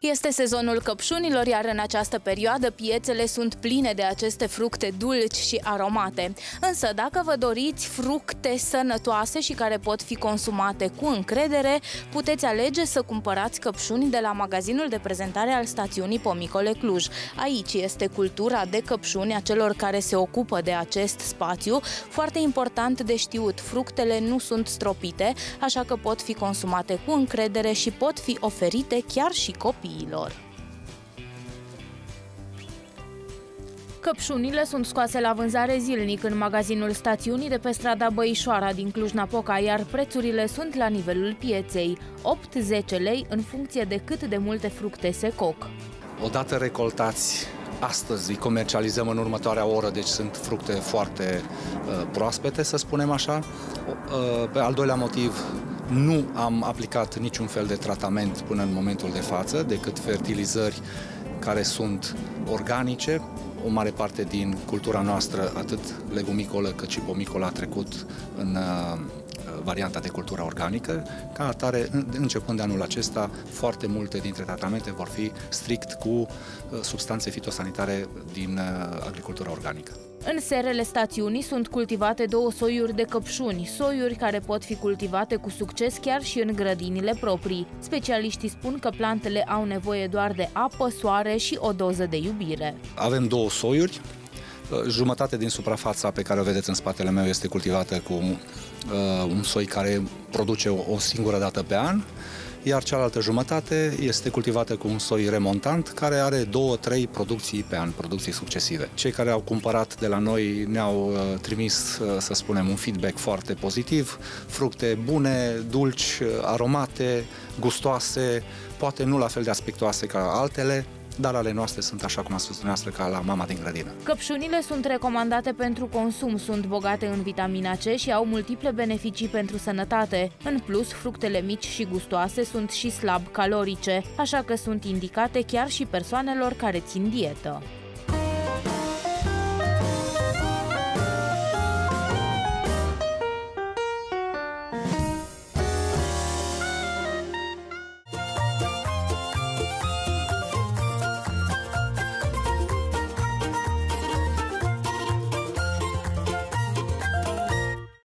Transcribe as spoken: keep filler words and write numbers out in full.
Este sezonul căpșunilor, iar în această perioadă piețele sunt pline de aceste fructe dulci și aromate. Însă, dacă vă doriți fructe sănătoase și care pot fi consumate cu încredere, puteți alege să cumpărați căpșuni de la magazinul de prezentare al stațiunii Pomicole Cluj. Aici este cultura de căpșuni a celor care se ocupă de acest spațiu. Foarte important de știut, fructele nu sunt stropite, așa că pot fi consumate cu încredere și pot fi oferite chiar și copiilor. Căpșunile sunt scoase la vânzare zilnic în magazinul stațiunii de pe strada Băișoara din Cluj-Napoca, iar prețurile sunt la nivelul pieței, opt zece lei în funcție de cât de multe fructe se coc. Odată recoltați, astăzi îi comercializăm în următoarea oră, deci sunt fructe foarte uh, proaspete, să spunem așa. Uh, pe al doilea motiv, nu am aplicat niciun fel de tratament până în momentul de față, decât fertilizări care sunt organice. O mare parte din cultura noastră, atât legumicolă cât și pomicolă, a trecut în uh, varianta de cultură organică. Ca atare, începând de anul acesta, foarte multe dintre tratamente vor fi strict cu uh, substanțe fitosanitare din uh, agricultura organică. În serele stațiunii sunt cultivate două soiuri de căpșuni, soiuri care pot fi cultivate cu succes chiar și în grădinile proprii. Specialiștii spun că plantele au nevoie doar de apă, soare și o doză de iubire. Avem două soiuri. Jumătate din suprafața pe care o vedeți în spatele meu este cultivată cu uh, un soi care produce o, o singură dată pe an, iar cealaltă jumătate este cultivată cu un soi remontant care are două, trei producții pe an, producții succesive. Cei care au cumpărat de la noi ne-au uh, trimis, uh, să spunem, un feedback foarte pozitiv, fructe bune, dulci, aromate, gustoase, poate nu la fel de aspectoase ca altele, dar ale noastre sunt, așa cum a spus dumneavoastră, ca la mama din grădină. Căpșunile sunt recomandate pentru consum, sunt bogate în vitamina C și au multiple beneficii pentru sănătate. În plus, fructele mici și gustoase sunt și slab calorice, așa că sunt indicate chiar și persoanelor care țin dietă.